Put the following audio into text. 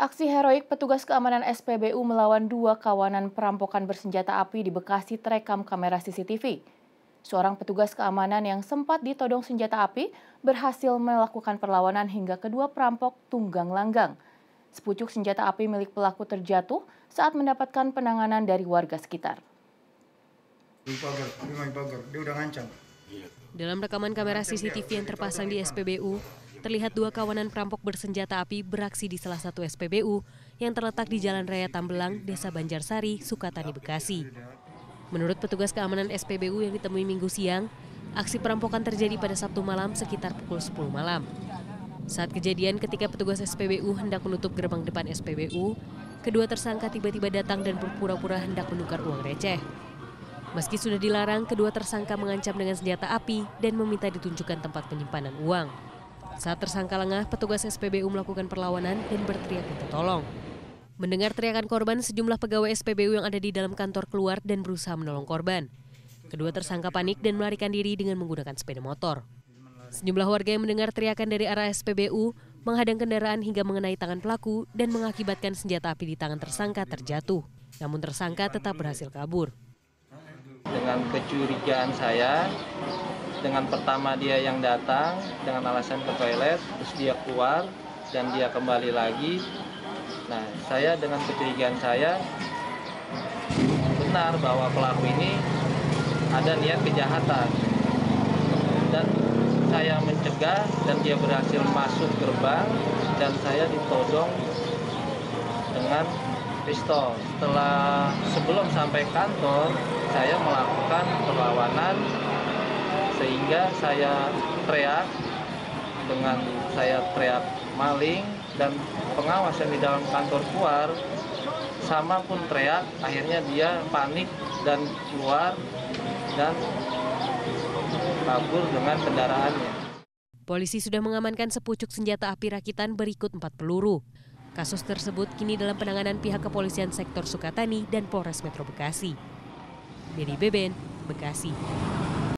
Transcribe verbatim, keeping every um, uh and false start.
Aksi heroik petugas keamanan S P B U melawan dua kawanan perampokan bersenjata api di Bekasi terekam kamera C C T V. Seorang petugas keamanan yang sempat ditodong senjata api berhasil melakukan perlawanan hingga kedua perampok tunggang langgang. Sepucuk senjata api milik pelaku terjatuh saat mendapatkan penanganan dari warga sekitar. Dia udah ngancam. Dalam rekaman kamera C C T V yang terpasang di S P B U, terlihat dua kawanan perampok bersenjata api beraksi di salah satu S P B U yang terletak di Jalan Raya Tambelang, Desa Banjarsari, Sukatani, Bekasi. Menurut petugas keamanan S P B U yang ditemui Minggu siang, aksi perampokan terjadi pada Sabtu malam sekitar pukul sepuluh malam. Saat kejadian, ketika petugas S P B U hendak menutup gerbang depan S P B U, kedua tersangka tiba-tiba datang dan berpura-pura hendak menukar uang receh. Meski sudah dilarang, kedua tersangka mengancam dengan senjata api dan meminta ditunjukkan tempat penyimpanan uang. Saat tersangka lengah, petugas S P B U melakukan perlawanan dan berteriak minta tolong. Mendengar teriakan korban, sejumlah pegawai S P B U yang ada di dalam kantor keluar dan berusaha menolong korban. Kedua tersangka panik dan melarikan diri dengan menggunakan sepeda motor. Sejumlah warga yang mendengar teriakan dari arah S P B U menghadang kendaraan hingga mengenai tangan pelaku dan mengakibatkan senjata api di tangan tersangka terjatuh. Namun tersangka tetap berhasil kabur. Dengan kecurigaan saya, dengan pertama dia yang datang dengan alasan ke toilet, terus dia keluar dan dia kembali lagi. Nah, saya dengan kecurigaan saya benar bahwa pelaku ini ada niat kejahatan. Dan saya mencegah dan dia berhasil masuk gerbang dan saya ditodong dengan pistol. Setelah sebelum sampai kantor, saya melakukan perlawanan sehingga saya teriak dengan saya teriak maling dan pengawas yang di dalam kantor keluar sama pun teriak. Akhirnya dia panik dan keluar dan kabur dengan kendaraannya. Polisi sudah mengamankan sepucuk senjata api rakitan berikut empat peluru. Kasus tersebut kini dalam penanganan pihak kepolisian sektor Sukatani dan Polres Metro Bekasi. Dedy Beben, Bekasi.